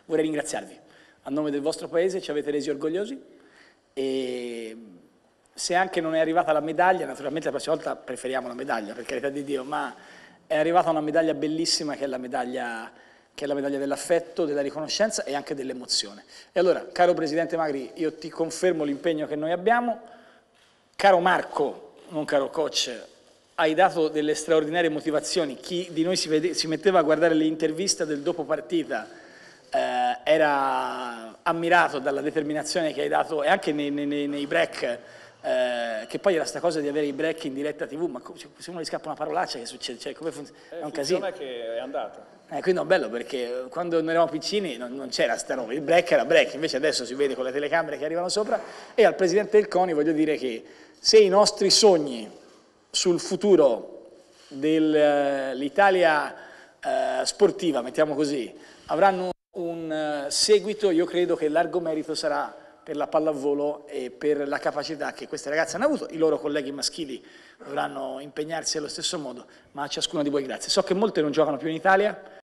vorrei ringraziarvi. A nome del vostro Paese ci avete resi orgogliosi e se anche non è arrivata la medaglia, naturalmente la prossima volta preferiamo la medaglia, per carità di Dio, ma è arrivata una medaglia bellissima che è la medaglia dell'affetto, della riconoscenza e anche dell'emozione. E allora, caro Presidente Magri, io ti confermo l'impegno che noi abbiamo. Caro Marco, non caro coach, hai dato delle straordinarie motivazioni. Chi di noi si metteva a guardare le interviste del dopo partita era ammirato dalla determinazione che hai dato e anche nei break, che poi era sta cosa di avere i break in diretta TV, ma se uno gli scappa una parolaccia che succede? Cioè, come è un casino. Che è andata. Quindi no, bello perché quando noi eravamo piccini non c'era sta roba, il break era break, invece adesso si vede con le telecamere che arrivano sopra. E al Presidente del CONI voglio dire che se i nostri sogni sul futuro dell'Italia sportiva, mettiamo così, avranno un seguito, io credo che largo merito sarà per la pallavolo e per la capacità che queste ragazze hanno avuto. I loro colleghi maschili dovranno impegnarsi allo stesso modo, ma a ciascuno di voi grazie. So che molte non giocano più in Italia.